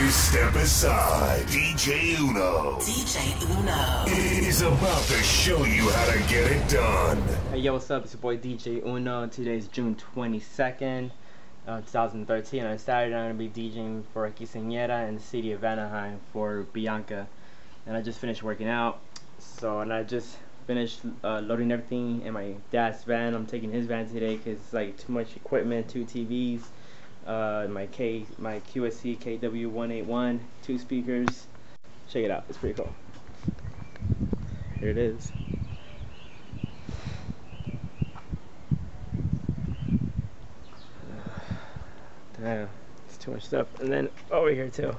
step aside. DJ Uno. DJ Uno is about to show you how to get it done. Hey, yo, what's up? It's your boy DJ Uno. Today's June 22nd, 2013. On Saturday, I'm going to be DJing for Quinceanera in the city of Anaheim for Biannca. And I just finished working out. And I just finished loading everything in my dad's van. I'm taking his van today because it's like too much equipment, 2 TVs, my QSC KW181, 2 speakers. Check it out, it's pretty cool. Here it is. Damn, it's too much stuff. And then over here too,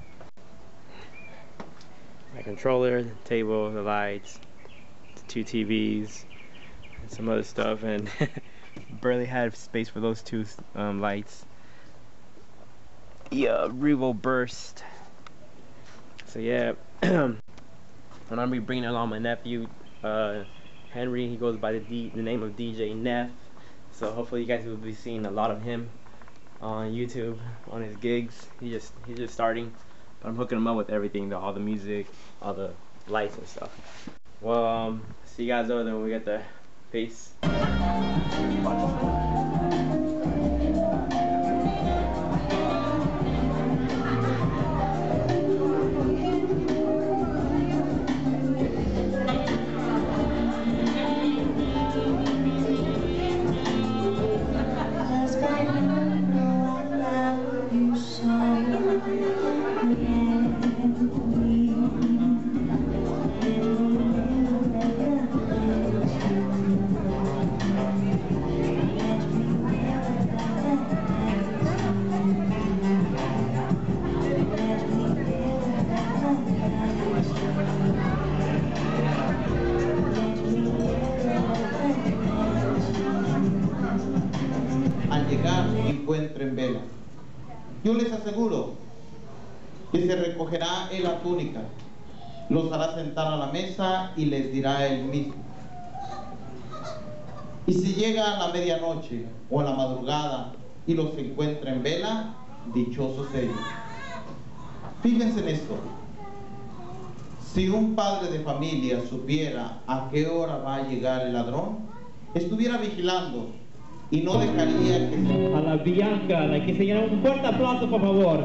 my controller, the table, the lights, the 2 TVs, and some other stuff, and barely had space for those 2 lights. Yeah, Revo Burst. So yeah, and I'm gonna be bringing along my nephew, Henry. He goes by the name of DJ Neff. So hopefully you guys will be seeing a lot of him on YouTube on his gigs. He's just starting, but I'm hooking him up with everything, all the music, all the lights and stuff. Well, see you guys over there when we get there. Peace. Al llegar encuentren velas. Yo les aseguro que se recogerá en la túnica, los hará sentar a la mesa y les dirá él mismo. Y si llega a la medianoche o a la madrugada y los encuentra en vela, dichosos ellos. Fíjense en esto. Si un padre de familia supiera a qué hora va a llegar el ladrón, estuviera vigilando y no dejaría que se... A la Biannca, la Quinceanera, un fuerte aplauso por favor.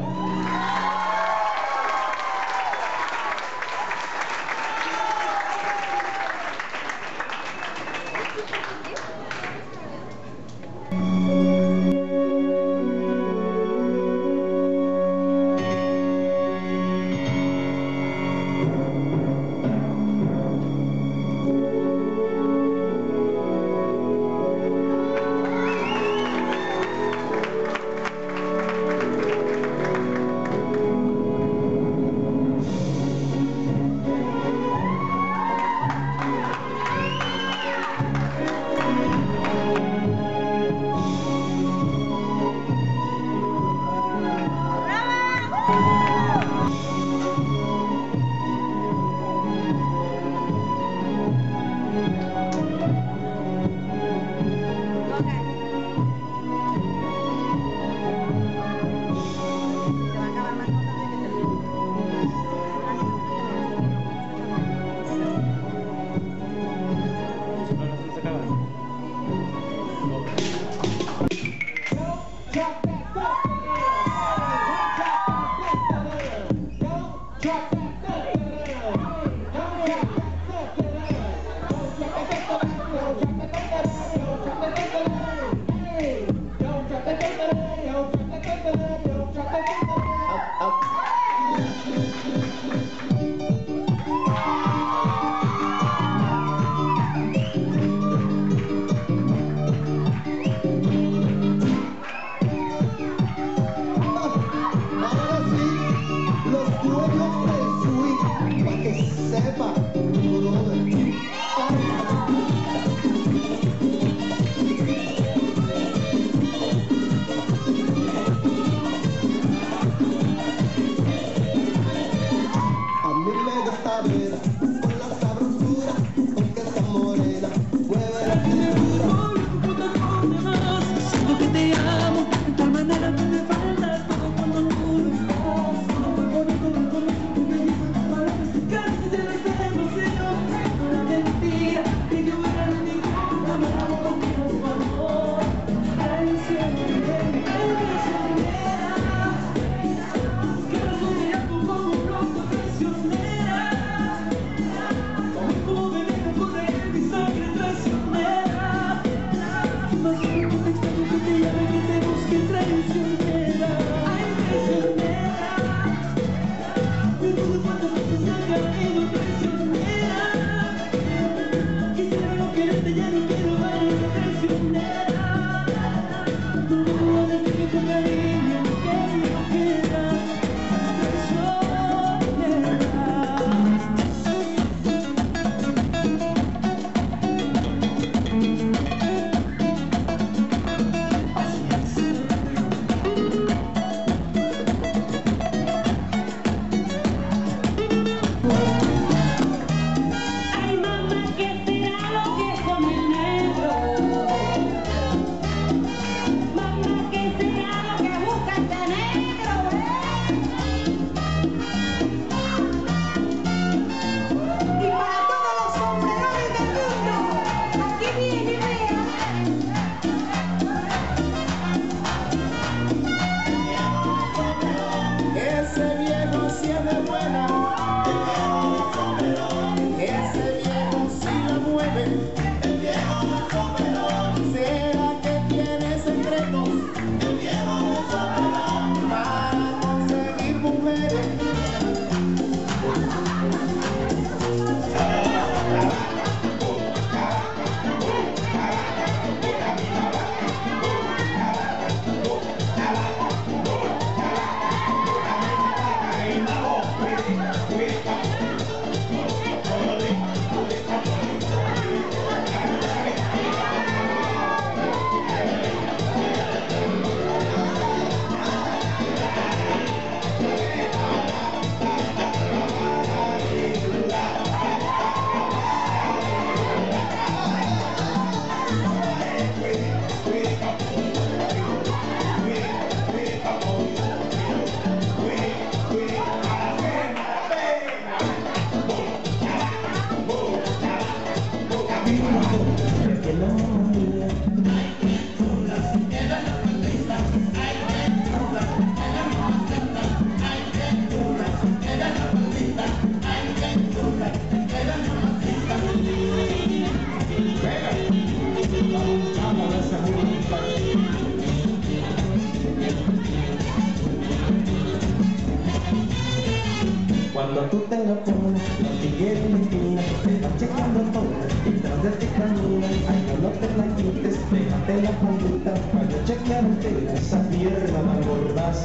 cuando tú te lo pones, no te quieres esquina, te vas chequeando todo, y tras de ti caminas, ay, no te la quites, pégate la puntita, para yo chequearte esa pierna tan gordaza.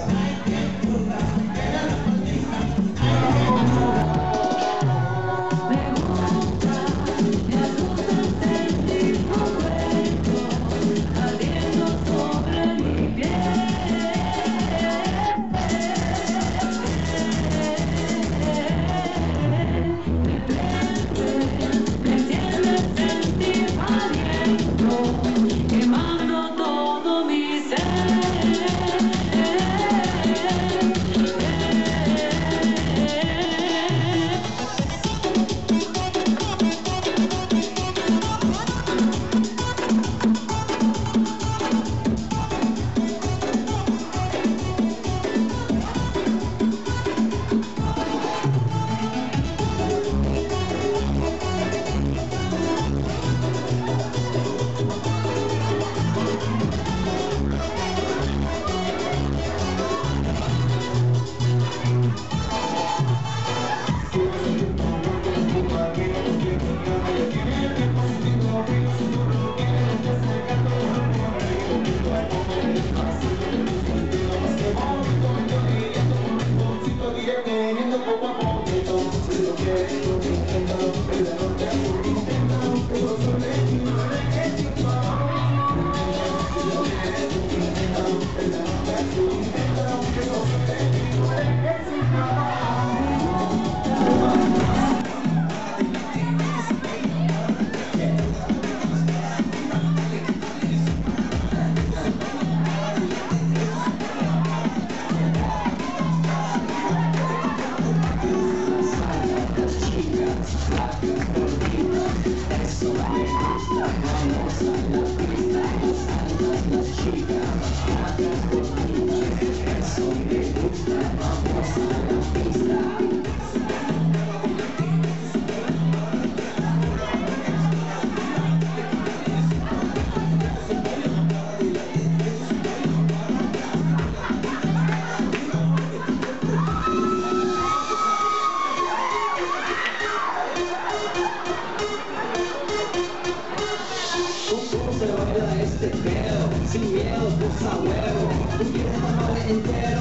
Sin miedo, pues a huevo. Tú quieres bajarle entero,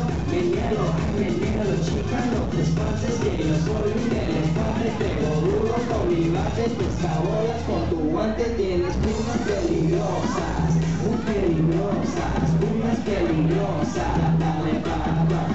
menelo, chica, no te espantes que yo soy un elefante. Pego duro con mi bate, pescabolas con tu guante. Tienes plumas peligrosas, muy peligrosas, unas peligrosas. Dale, papá,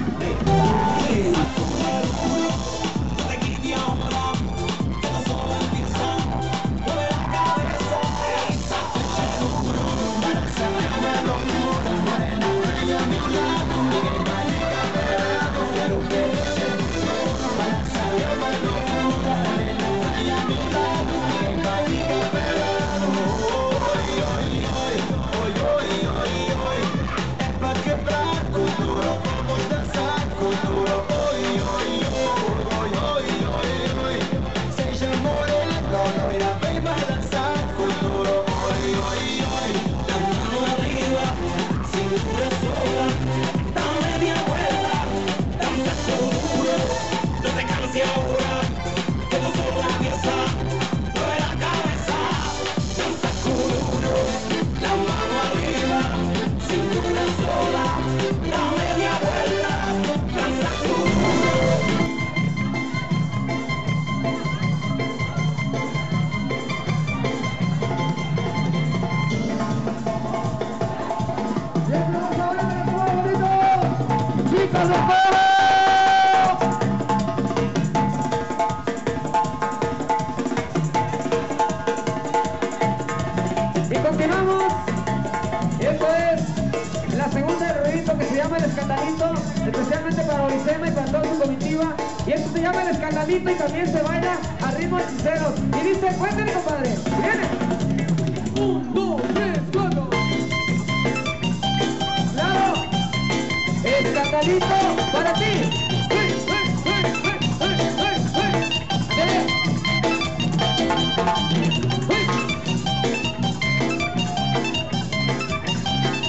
y continuamos. Esto es la segunda del ruidito que se llama El Escandalito, especialmente para Orisema y para toda su comitiva. Y esto se llama El Escandalito y también se baila a ritmos hechiceros. Y dice, cuéntale, compadre. Viene. 1, 2, 3, 4. Claro. Escandalito para ti.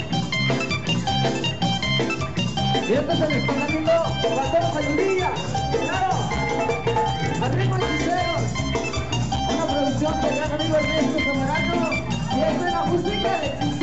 Y este es el escandalito para todos los ayudillas. Claro, al ritmo de Hechiceros, una producción del gran amigo Ernesto Zamorano, y esta es la música de Hechiceros.